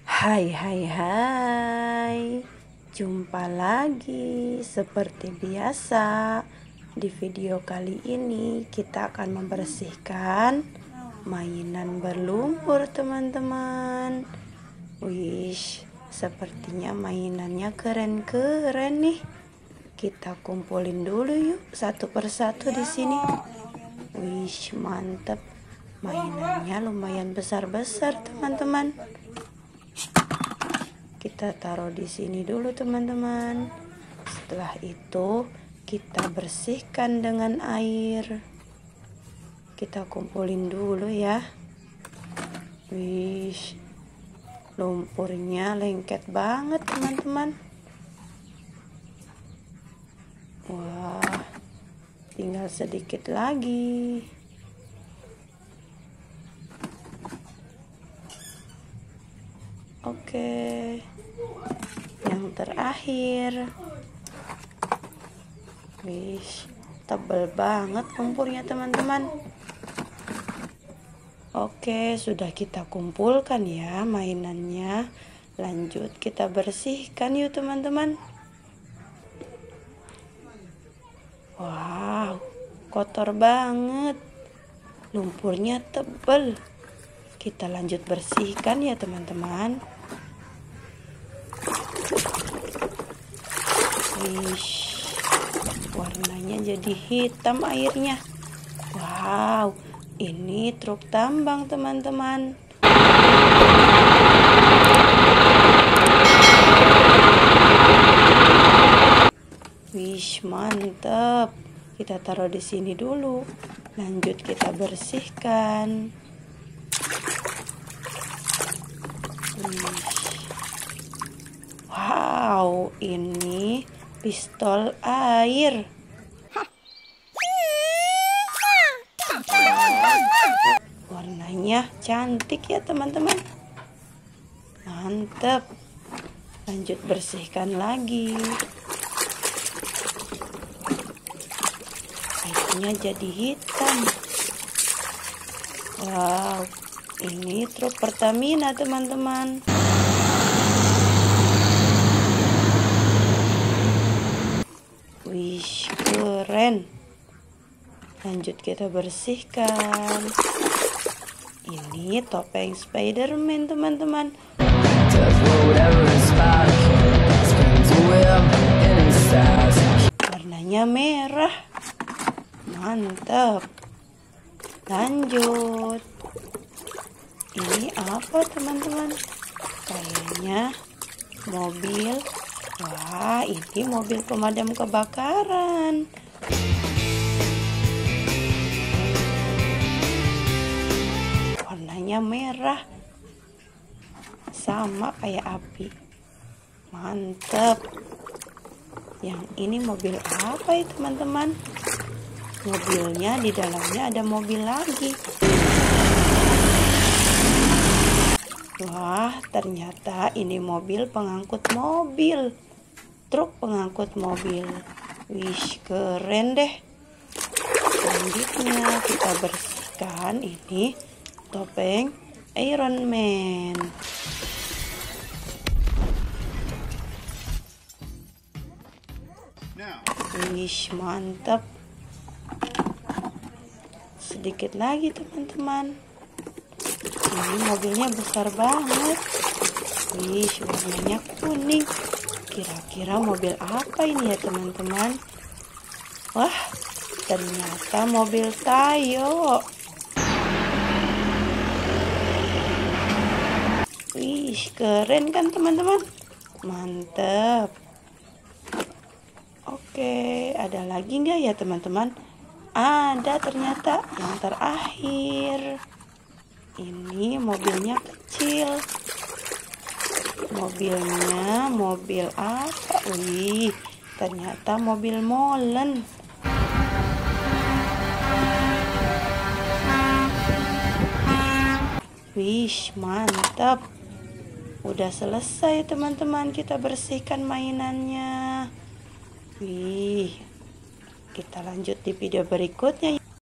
Hai, jumpa lagi seperti biasa. Di video kali ini kita akan membersihkan mainan berlumpur, teman-teman. Wish, sepertinya mainannya keren-keren nih. Kita kumpulin dulu yuk satu persatu di sini. Wish, mantep. Mainannya lumayan besar-besar, teman-teman. Kita taruh di sini dulu, teman-teman. Setelah itu kita bersihkan dengan air. Kita kumpulin dulu ya. Wish, lumpurnya lengket banget, teman-teman. Wah, tinggal sedikit lagi. Oke, yang terakhir. Wish, tebal banget lumpurnya, teman-teman. Oke, sudah kita kumpulkan ya mainannya. Lanjut kita bersihkan yuk, teman-teman. Wow, kotor banget. Lumpurnya tebal. Kita lanjut bersihkan ya, teman-teman. Wish, warnanya jadi hitam airnya. Wow, ini truk tambang, teman-teman. Wish, mantap. Kita taruh di sini dulu. Lanjut kita bersihkan. Wow, ini pistol air. Warnanya cantik ya, teman-teman. Mantap. Lanjut bersihkan lagi. Airnya jadi hitam. Wow, ini truk Pertamina, teman-teman. Wish, keren. Lanjut kita bersihkan. Ini topeng Spiderman, teman-teman. Warnanya merah. Mantap. Lanjut. Ini apa, teman-teman? Kayaknya mobil. Wah, ini mobil pemadam kebakaran. Warnanya merah. Sama kayak api. Mantap. Yang ini mobil apa ya, teman-teman? Mobilnya di dalamnya ada mobil lagi. Wah, ternyata ini mobil pengangkut mobil. Truk pengangkut mobil. Wish, keren deh. Selanjutnya kita bersihkan ini topeng Iron Man. Wish, mantap. Sedikit lagi, teman-teman. Ini mobilnya besar banget. Wish, warnanya kuning. Kira-kira mobil apa ini ya, teman-teman? Wah, ternyata mobil Tayo. Wish, keren kan, teman-teman? Mantap. Oke, ada lagi nggak ya, teman-teman? Ada ternyata yang terakhir. Ini mobilnya kecil. Mobilnya mobil apa? Wih, ternyata mobil molen. Wish, mantap. Udah selesai, teman-teman. Kita bersihkan mainannya. Wih, kita lanjut di video berikutnya.